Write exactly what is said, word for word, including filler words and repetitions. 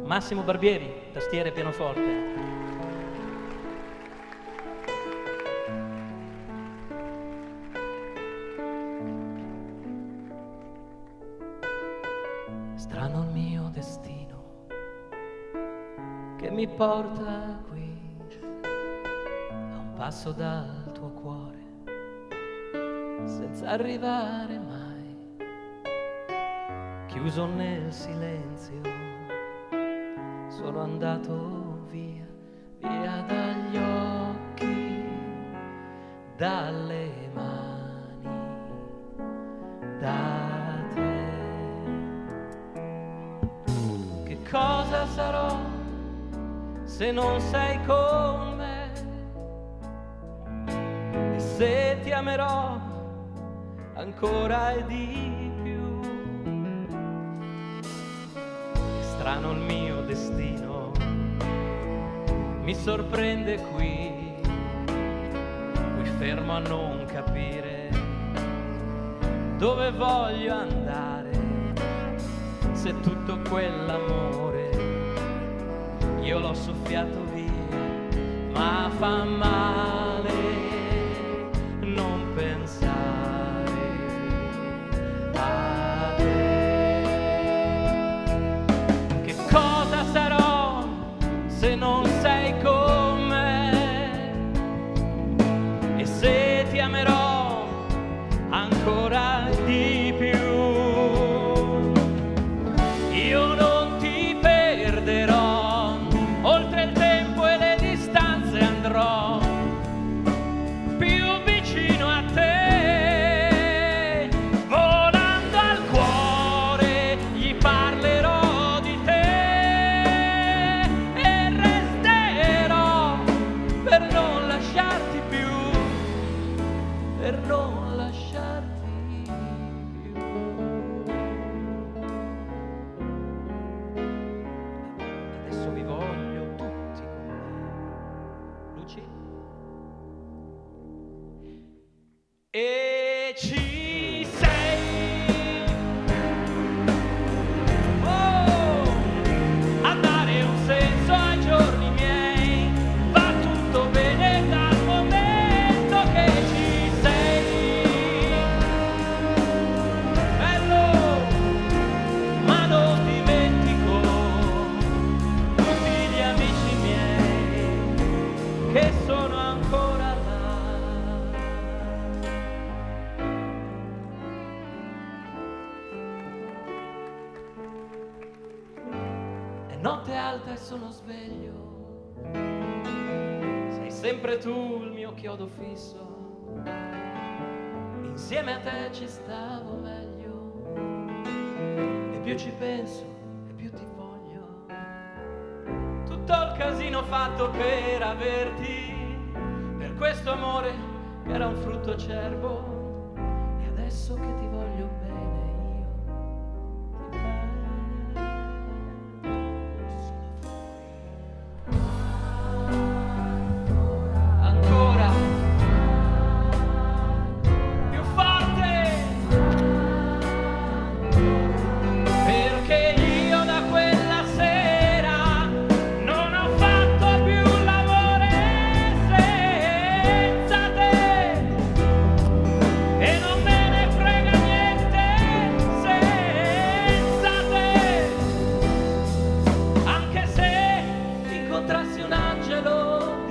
Massimo Barbieri, tastiere e pianoforte. Strano il mio destino che mi porta qui, a un passo dal tuo cuore, senza arrivare mai, chiuso nel silenzio. Sono andato via, via dagli occhi, dalle mani, da te. Che cosa sarò se non sei con me? E se ti amerò ancora e di più? È strano il mio destino, mi sorprende qui, qui fermo a non capire dove voglio andare, se tutto quell'amore io l'ho soffiato via, ma fa male non pensare a te. Che cosa sarò se non sei con me? E se ti amerò ancora di più? Io non ti perderò, oltre il tempo e le distanze andrò più vicino a te, volando al cuore gli parlerò di te e resterò per non lasciarti più, per non lasciarti più. Adesso vi voglio tutti con me. Luci? E ci sei. Oh, a dare un senso ai giorni miei. Va tutto bene dal momento che ci sei. Bello, ma non dimentico tutti gli amici miei che sono ancora là. È notte alta e sono sveglio, sei sempre tu il mio chiodo fisso, insieme a te ci stavo meglio, e più ci penso e più ti voglio. Tutto il casino fatto per averti, per questo amore che era un frutto acerbo, e adesso che ti voglio bene io ti prendo, sono fuori. Ancora più forte, perché io da quella sera non ho fatto più l'amore senza te, e non me ne frega niente senza te, anche se incontrassi un angelo